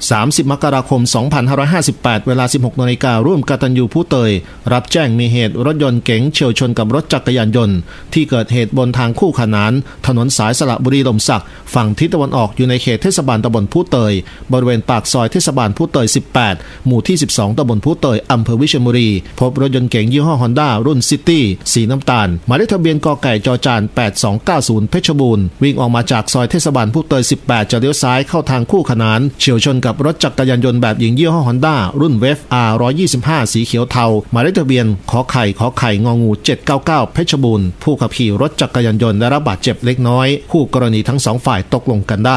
30 มกราคม 2558 เวลา 16 นาฬิการ่วมกตัญญูผู้เตยรับแจ้งมีเหตุรถยนต์เก๋งเฉี่ยวชนกับรถจักรยานยนต์ที่เกิดเหตุบนทางคู่ขนานถนนสายสระบุรีลมสักฝั่งทิศตะวันออกอยู่ในเขตเทศบาลตำบลผู้เตยบริเวณปากซอยเทศบาลผู้เตย 18 หมู่ที่ 12 ตำบลผู้เตยอำเภอวิเชียรบุรีพบรถยนต์เก๋งยี่ห้อ Honda รุ่นซิตี้สีน้ำตาลหมายเลขทะเบียนกไก่จจาน 8290 เพชรบูรณ์วิ่งออกมาจากซอยเทศบาลผู้เตย 18 จะเลี้ยวซ้ายเข้าทางคู่ขนานเฉี่ยวชนกับรถจักรยานยนต์แบบหญิงยี่ห้อ Honda รุ่น Wave R 125 สีเขียวเทาหมายเลขทะเบียนขอไข่งองู 799 เพชรบูรณ์ผู้ขับขี่รถจักรยานยนต์ได้รับบาดเจ็บเล็กน้อยคู่กรณีทั้งสองฝ่ายตกลงกันได้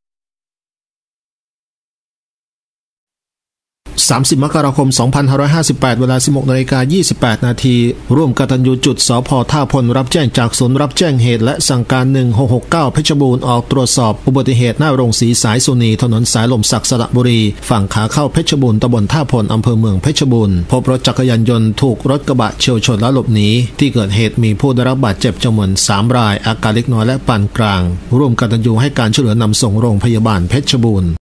30 มกราคม 2558 เวลา 16 นาฬิกา 28 นาทีร่วมกตัญญูจุดสภ.ท่าพลรับแจ้งจากศูนย์รับแจ้งเหตุและสั่งการ 1669 เพชรบูรณ์ออกตรวจสอบอุบัติเหตุหน้าโรงสีสายสุนีถนนสายลมสักสระบุรีฝั่งขาเข้าเพชรบูรณ์ตำบลท่าพลอำเภอเมืองเพชรบูรณ์พบรถจักรยานยนต์ถูกรถกระบะเฉี่ยวชนและหลบหนีที่เกิดเหตุมีผู้ได้รับบาดเจ็บจำนวน 3 รายอาการเล็กน้อยและปานกลางร่วมกตัญญูให้การช่วยเหลือนำส่งโรงพยาบาลเพชรบูรณ์